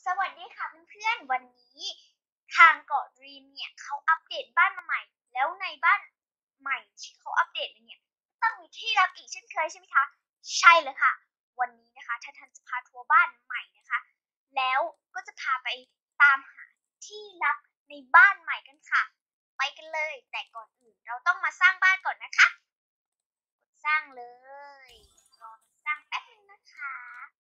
สวัสดีค่ะเพื่อนๆวันนี้ทางเกาะดรีมเนี่ยเขาอัปเดตบ้านมาใหม่แล้วในบ้านใหม่ที่เขาอัปเดตมาเนี่ยต้องมีที่ลับอีกเช่นเคยใช่ไหมคะใช่เลยค่ะวันนี้นะคะทันจะพาทัวร์บ้านใหม่นะคะแล้วก็จะพาไปตามหาที่ลับในบ้านใหม่กันค่ะไปกันเลยแต่ก่อนอื่นเราต้องมาสร้างบ้านก่อนนะคะกดสร้างเลยรอมันสร้างแป๊บนึงนะคะ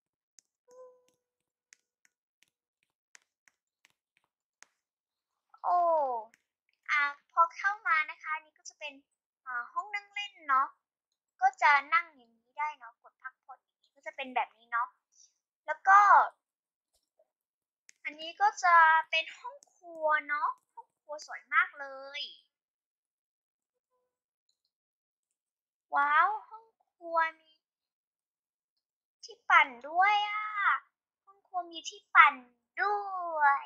โอ้ พอเข้ามานะคะนี่ก็จะเป็นห้องนั่งเล่นเนาะก็จะนั่งอย่างนี้ได้เนาะกดพักผ่อนอย่างนี้ก็จะเป็นแบบนี้เนาะแล้วก็อันนี้ก็จะเป็นห้องครัวเนาะห้องครัวสวยมากเลยว้าวห้องครัวมีที่ปั่นด้วยห้องครัวมีที่ปั่นด้วย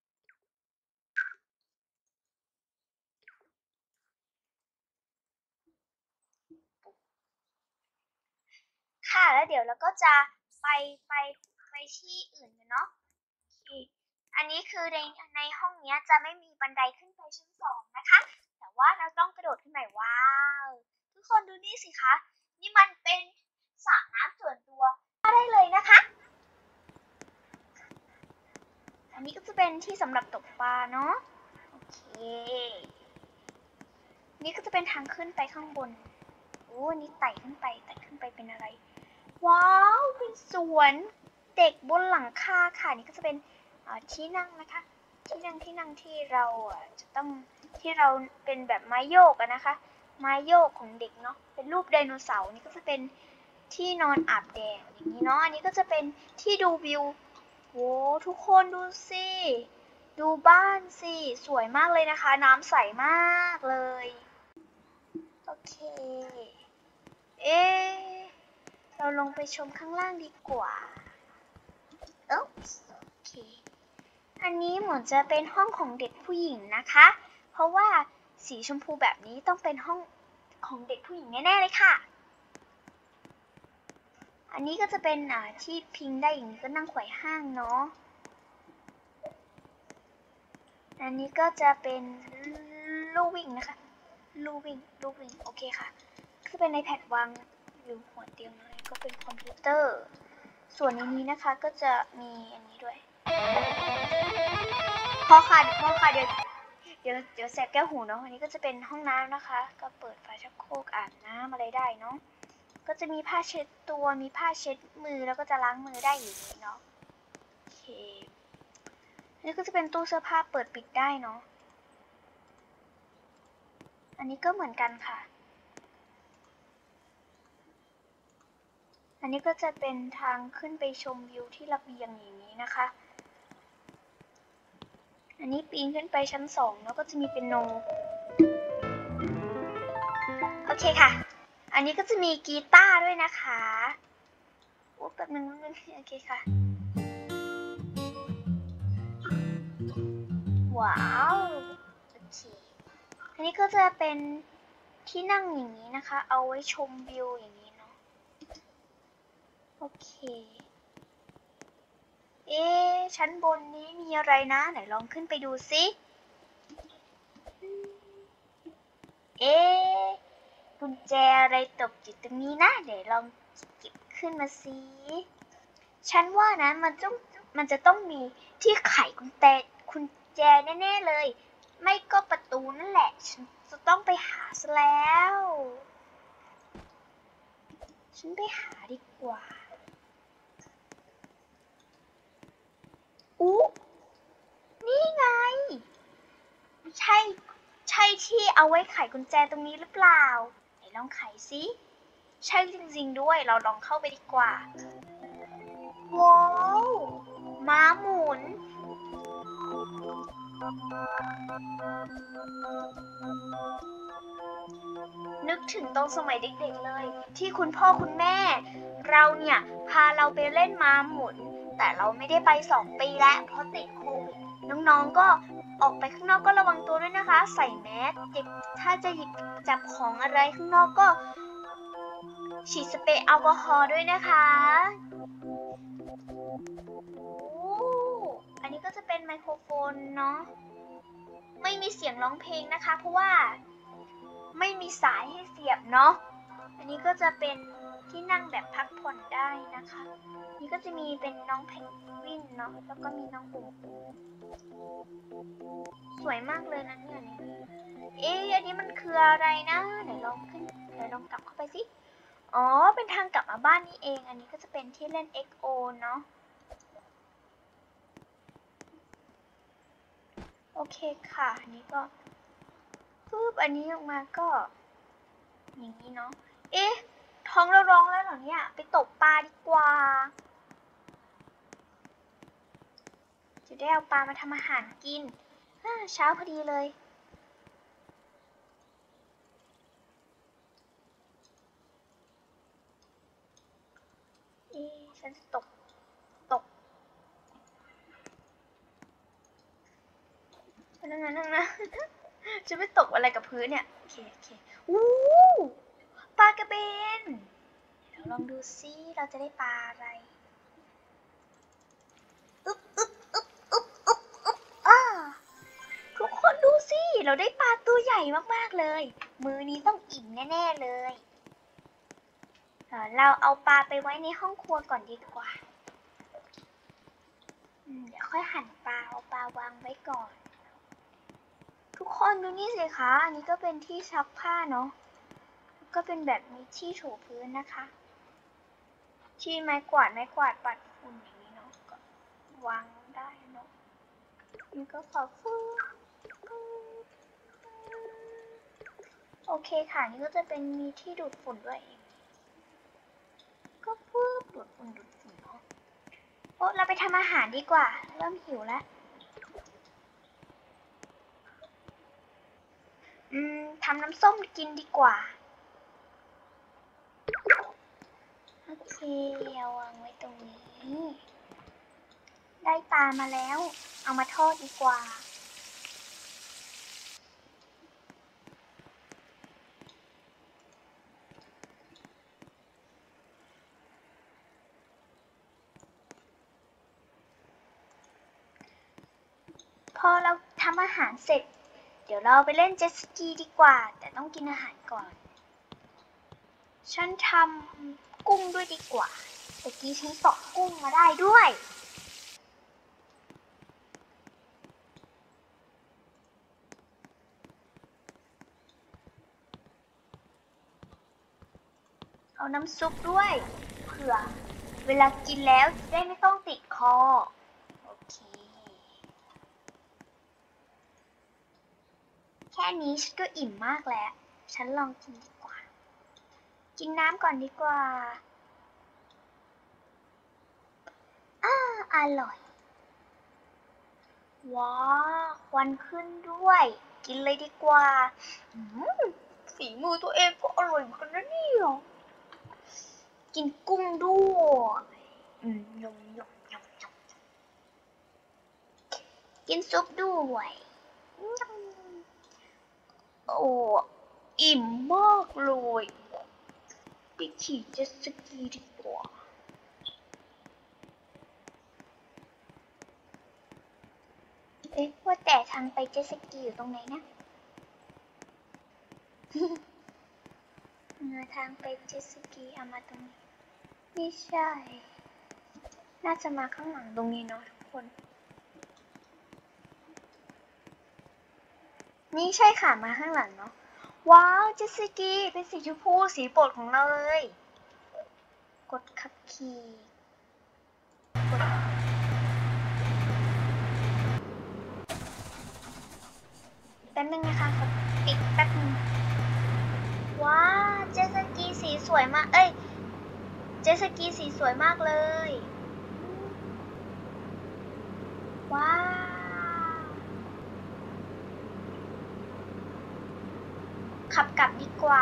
ค่ะแล้วเดี๋ยวเราก็จะไปไปไปที่อื่นกันเนาะ อันนี้คือในห้องนี้จะไม่มีบันไดขึ้นไปชั้น2นะคะแต่ว่าเราต้องกระโดดขึ้นไปว้าวทุกคนดูนี่สิคะนี่มันเป็นสระน้ำส่วนตัวได้เลยนะคะอันนี้ก็จะเป็นที่สำหรับตกปลาเนาะโอเคนี่ก็จะเป็นทางขึ้นไปข้างบนโอ้นี่ไต่ขึ้นไปเป็นอะไรว้าวเป็นสวนเด็กบนหลังคาค่ะนี่ก็จะเป็นที่นั่งนะคะที่นั่งที่เราจะต้องที่เราเป็นแบบไม้โยกนะคะไม้โยกของเด็กเนาะเป็นรูปไดโนเสาร์นี่ก็จะเป็นที่นอนอาบแดดอย่างนี้เนาะอันนี้ก็จะเป็นที่ดูวิวโหทุกคนดูสิดูบ้านสิสวยมากเลยนะคะน้ำใสมากเลยโอเคเอ๊เราลงไปชมข้างล่างดีกว่าโอเคอันนี้เหมือนจะเป็นห้องของเด็กผู้หญิงนะคะเพราะว่าสีชมพูแบบนี้ต้องเป็นห้องของเด็กผู้หญิงแน่ๆเลยค่ะอันนี้ก็จะเป็นที่พิงได้อย่างนี้ก็นั่งไขว่ห้างเนาะอันนี้ก็จะเป็นลู่วิ่งนะคะลู่วิ่งโอเคค่ะคือเป็น iPad วางอยู่หัวเตียงเลยก็เป็นคอมพิวเตอร์ส่วนในนี้นะคะก็จะมีอันนี้ด้วยพอค่ะเดี๋ยวแสบแก้วหูเนาะอันนี้ก็จะเป็นห้องน้ำนะคะก็เปิดฝาชักโครกอาบน้ำอะไรได้เนาะก็จะมีผ้าเช็ดตัวมีผ้าเช็ดมือแล้วก็จะล้างมือได้อย่างนี้เนาะโอเคนี่ก็จะเป็นตู้เสื้อผ้าเปิดปิดได้เนาะอันนี้ก็เหมือนกันค่ะอันนี้ก็จะเป็นทางขึ้นไปชมวิวที่ระเบียงอย่างนี้นะคะอันนี้ปีนขึ้นไปชั้น2แล้วก็จะมีเปียโนโอเคค่ะอันนี้ก็จะมีกีตาร์ด้วยนะคะโอ้แป๊บนึงโอเคค่ะว้าวโอเคอันนี้ก็จะเป็นที่นั่งอย่างนี้นะคะเอาไว้ชมวิวอย่างนี้เนาะโอเคชั้นบนนี้มีอะไรนะไหนลองขึ้นไปดูสิกุญแจอะไรตกอยู่ตรงนี้นะเดี๋ยวลองเก็บขึ้นมาสิฉันว่านะมันจะต้องมีที่ไขกุญแจแน่ๆเลยไม่ก็ประตูนั่นแหละฉันจะต้องไปหาซะแล้วฉันไปหาดีกว่าอู้นี่ไงใช่ที่เอาไว้ไขกุญแจตรงนี้หรือเปล่าไหนลองไขสิใช่จริงๆด้วยเราลองเข้าไปดีกว่าว้าวม้าหมุนนึกถึงตอนสมัยเด็กๆเลยที่คุณพ่อคุณแม่เราเนี่ยพาเราไปเล่นม้าหมุนแต่เราไม่ได้ไป2 ปีแล้วเพราะติดโควิดน้องๆก็ออกไปข้างนอกก็ระวังตัวด้วยนะคะใส่แมสถ้าจะหยิบจับของอะไรข้างนอกก็ฉีดสเปรย์แอลกอฮอล์ด้วยนะคะโครโฟนเนาะไม่มีเสียงร้องเพลงนะคะเพราะว่าไม่มีสายให้เสียบเนาะอันนี้ก็จะเป็นที่นั่งแบบพักผ่อนได้นะคะนี่ก็จะมีเป็นน้องเพนกวินเนาะแล้วก็มีน้องปูสวยมากเลยนะเนี่ยอันนี้มันคืออะไรนะเดี๋ยวลองกลับเข้าไปสิอ๋อเป็นทางกลับมาบ้านนี่เองอันนี้ก็จะเป็นที่เล่น XO เนาะโอเคค่ะอันนี้ก็ปึ๊บอันนี้ออกมาก็อย่างนี้เนาะท้องเราร้องแล้วเหรอเนี่ยไปตกปลาดีกว่าจะได้เอาปลามาทำอาหารกินเช้าพอดีเลยฉันจะตกนั่งจะไม่ตกอะไรกับพื้นเนี่ยโอเคอู้ปลากระเบนเดี๋ยวลองดูซิเราจะได้ปลาอะไรทุกคนดูสิเราได้ปลาตัวใหญ่มากๆเลยมื้อนี้ต้องอิ่มแน่ๆเลยเราเอาปลาไปไว้ในห้องครัวก่อนดีกว่าเดี๋ยวค่อยหั่นปลาเอาปลาวางไว้ก่อนทุกคนดูนี่สิคะอันนี้ก็เป็นที่ซักผ้าเนาะก็เป็นแบบมีที่ถูพื้นนะคะที่ไม้กวาดปัดฝุ่นอย่างนี้เนาะก็วางได้เนาะนี่ก็ขอโอเคค่ะนี่ก็จะเป็นมีที่ดูดฝุ่นด้วยก็ดูดฝุ่นเนาะเราไปทำอาหารดีกว่าเริ่มหิวแล้วทำน้ำส้มกินดีกว่าโอเคเอาวางไว้ตรงนี้ได้ปลามาแล้วเอามาทอดดีกว่าพอเราทำอาหารเสร็จเดี๋ยวเราไปเล่นเจ็ตสกีดีกว่าแต่ต้องกินอาหารก่อนฉันทำกุ้งด้วยดีกว่าเมื่อกี้ฉันตกกุ้งมาได้ด้วยเอาน้ำซุปด้วยเผื่อเวลากินแล้วจะได้ไม่ต้องติดคอโอเคแค่นี้ฉันก็อิ่มมากแล้วฉันลองกินดีกว่ากินน้ำก่อนดีกว่าอร่อยว้าควันขึ้นด้วยกินเลยดีกว่าฝีมือตัวเองก็อร่อยเหมือนกันนะเนี่ยกินกุ้งด้วยยกินซุปด้วยโอ้อิ่มมากเลยไปขี่เจ็ตสกีดีกว่าว่าแต่ทางไปเจ็ตสกีอยู่ตรงไหนนะทางไปเจ็ตสกีเอามาตรงนี้ไม่ใช่น่าจะมาข้างหลังตรงนี้เนาะทุกคนนี่ใช่ค่ะมาข้างหลังเนาะว้าวเจ็ตสกีเป็นสีชมพูสีโปรดของเราเลยกดขับขี่แป๊บนึงนะคะขอปิดแป๊บนึงว้าวเจ็ตสกีสีสวยมากเจ็ตสกีสีสวยมากเลยว้าวขับกลับดีกว่า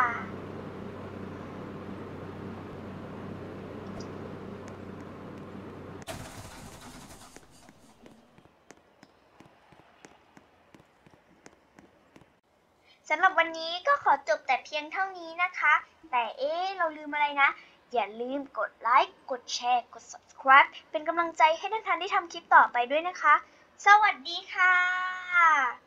สำหรับวันนี้ก็ขอจบแต่เพียงเท่านี้นะคะแต่เราลืมอะไรนะอย่าลืมกดไลค์กดแชร์กด subscribe เป็นกำลังใจให้นันทันได้ทำคลิปต่อไปด้วยนะคะสวัสดีค่ะ